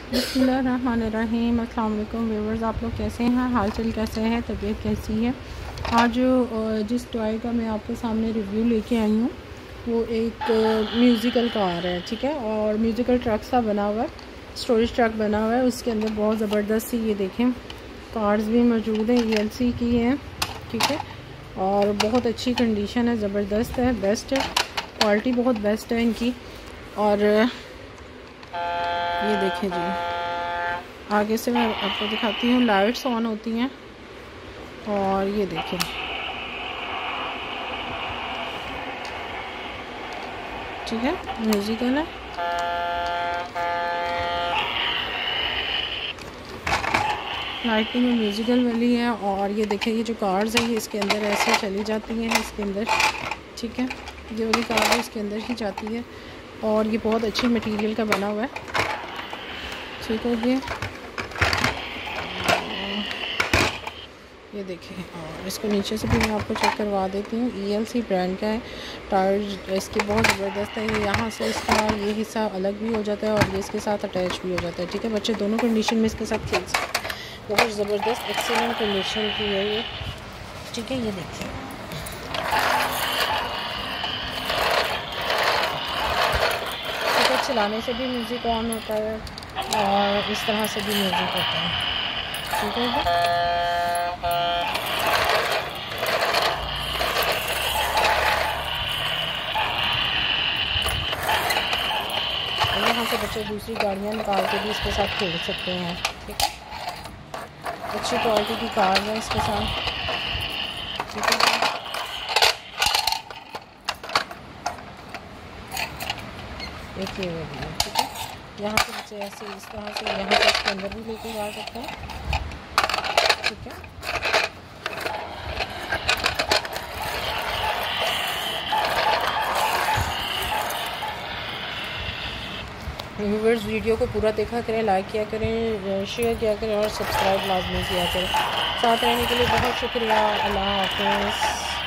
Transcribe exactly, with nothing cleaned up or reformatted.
बिस्मिल्लाहिर्रहमानिर्रहीम। अस्सलाम वालेकुम व्यूअर्स, आप लोग कैसे हैं? हाल चाल कैसे है? तबीयत कैसी है? आज जिस टॉय का मैं आपके सामने रिव्यू लेके आई हूँ वो एक म्यूज़िकल कार है, ठीक है। और म्यूज़िकल ट्रक सा बना हुआ है, स्टोरेज ट्रक बना हुआ है। उसके अंदर बहुत ज़बरदस्त सी ये देखें कार्स भी मौजूद हैं, ई एल सी की हैं, ठीक है। और बहुत अच्छी कंडीशन है, ज़बरदस्त है, बेस्ट है, क्वालिटी बहुत बेस्ट है इनकी। और ये देखें जी, आगे से मैं आपको दिखाती हूँ, लाइट्स ऑन होती हैं। और ये देखें, ठीक है, म्यूजिकल है। लाइटिंग में म्यूजिकल वाली है। और ये देखें, ये जो कार्स हैं ये इसके अंदर ऐसे चली जाती हैं, इसके अंदर, ठीक है। ये वाली कार है इसके अंदर ही जाती है। और ये बहुत अच्छी मटेरियल का बना हुआ है, ठीक हो गया। ये देखिए, और इसको नीचे से भी मैं आपको चेक करवा देती हूँ। ई एल सी ब्रांड का है, टायर इसके बहुत ज़बरदस्त है। ये यहाँ से इसका ये हिस्सा अलग भी हो जाता है और ये इसके साथ अटैच भी हो जाता है, ठीक है। बच्चे दोनों कंडीशन में इसके साथ खेल सकते हैं। बहुत ज़बरदस्त एक्सीलेंट कंडीशन की है ये, ठीक है। ये देखिए, ठीक है, चलाने से भी म्यूज़िक ऑन होता है और इस तरह से भी म्यूज़िक होता है, ठीक है। यहाँ से बच्चे दूसरी गाड़ियाँ निकाल के भी इसके साथ खेल सकते हैं, ठीक है। अच्छी क्वालिटी की कार है इसके साथ, ठीक है। एक ये वो भी है, ठीक है। यहाँ से बच्चे ऐसे इस तरह से यहाँ से इसके अंदर भी लेके जा सकते हैं, ठीक है। व्यूअर्स, वीडियो को पूरा देखा करें, लाइक किया करें, शेयर किया करें और सब्सक्राइब लाजमी किया करें। साथ रहने के लिए बहुत शुक्रिया। अल्लाह हाफ़िज़।